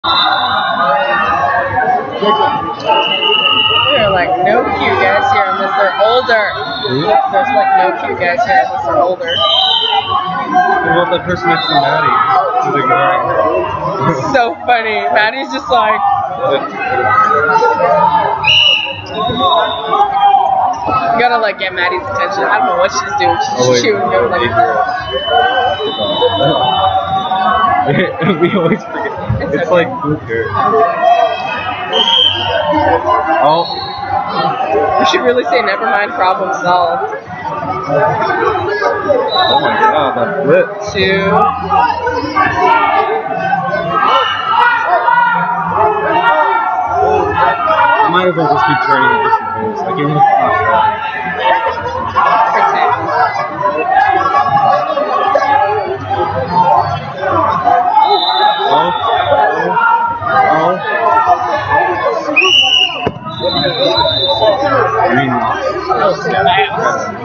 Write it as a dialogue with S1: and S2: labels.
S1: There are like no cute guys here unless they're older. There's like no cute guys here unless they're older.
S2: What about that person next to Maddie? Who's ignoring her?
S1: So funny. Maddie's just like. You gotta like get Maddie's attention. I don't know what she's doing. She's chewing go like.
S2: We always forget. It's
S1: okay.
S2: Like Booker. Oh.
S1: We should really say never mind, problem solved.
S2: Oh my god, that flip.
S1: 2.
S2: I might as well just keep turning it just in case. I can't even stop that.
S1: That was fast.